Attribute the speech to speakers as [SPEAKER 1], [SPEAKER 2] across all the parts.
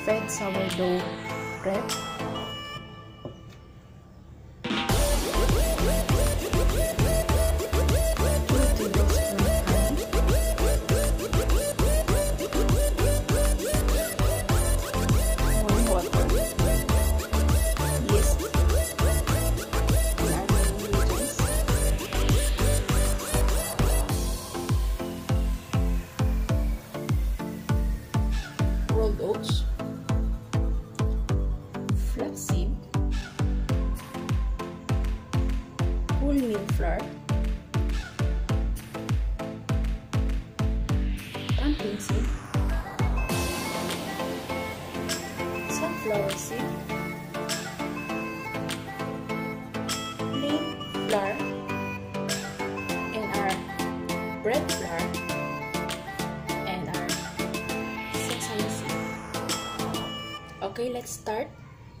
[SPEAKER 1] fed sourdough bread. 2 tablespoons honey, rolled oats, flaxseed, wholemeal flour, pumpkin seed, sunflower seed, plain flour, and our bread flour, and our sesame seed. Okay, let's start.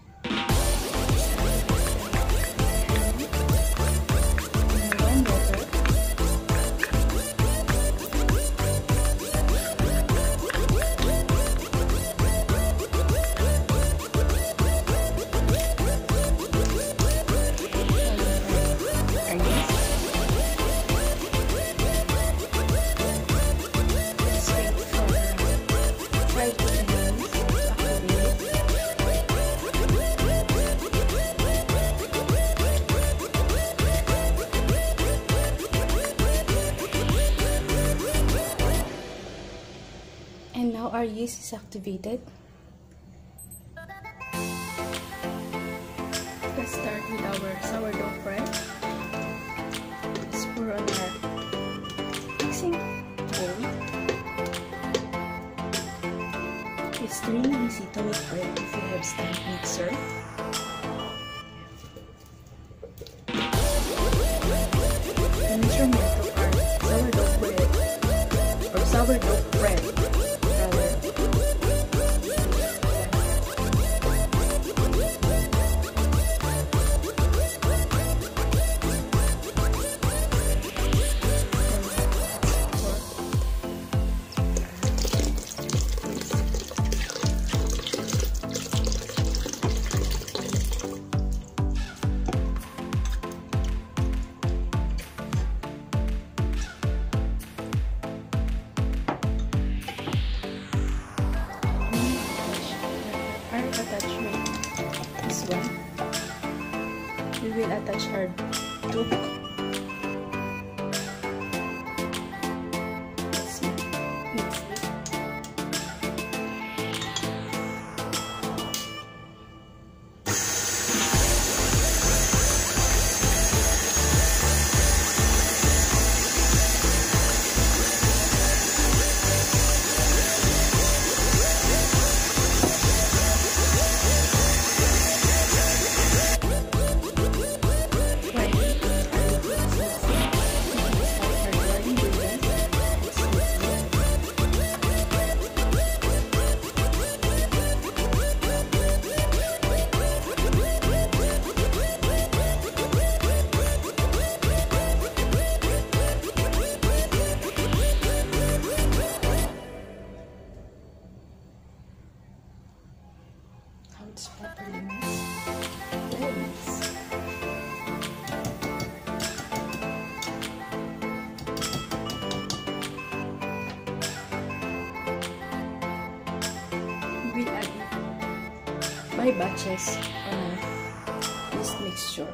[SPEAKER 1] And now our yeast is activated. Let's start with our sourdough bread. Let's pour on our mixing bowl. It's really easy to make bread if you have stand mixer. The measurement of our sourdough bread or sourdough bread. Attachment this one. We will attach our dough. Let's see. Let's see. It's properly mixed. Very nice. We'll add it by batches on this mixture.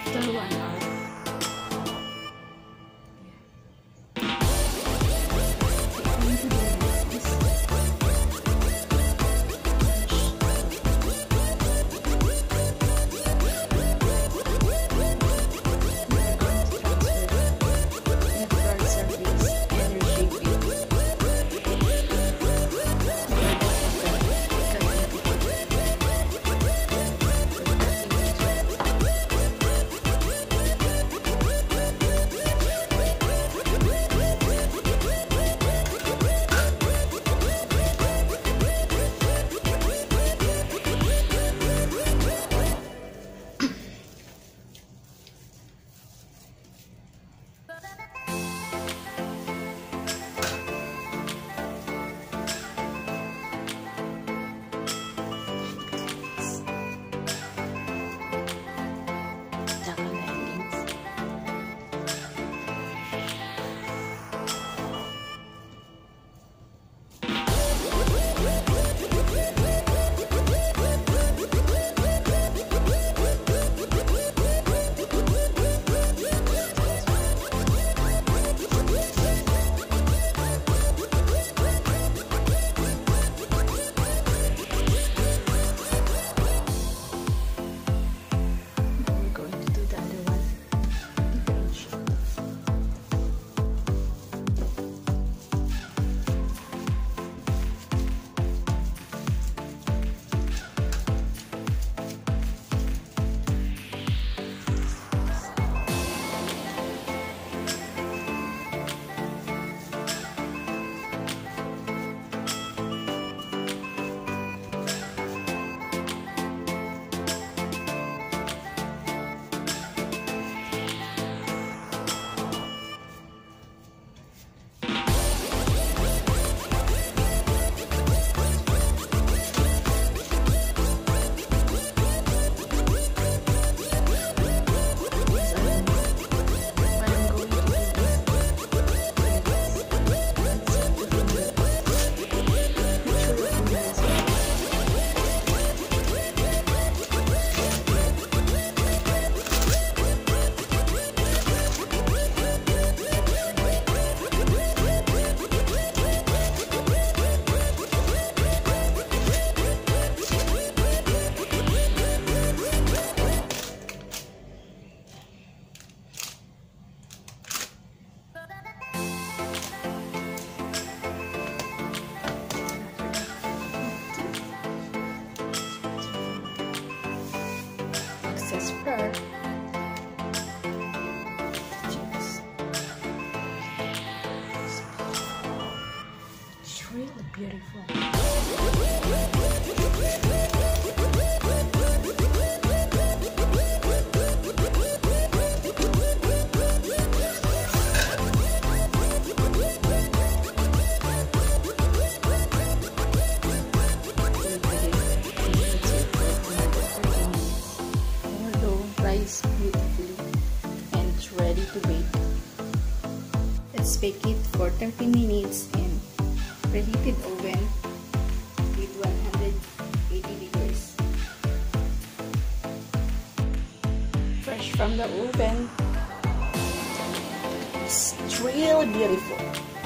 [SPEAKER 1] after 1 hour. Really beautiful.
[SPEAKER 2] Rise beautifully and it's ready to bake.
[SPEAKER 1] Let's bake it for 30 minutes in preheated oven with 180 degrees. Fresh from the oven. It's really beautiful.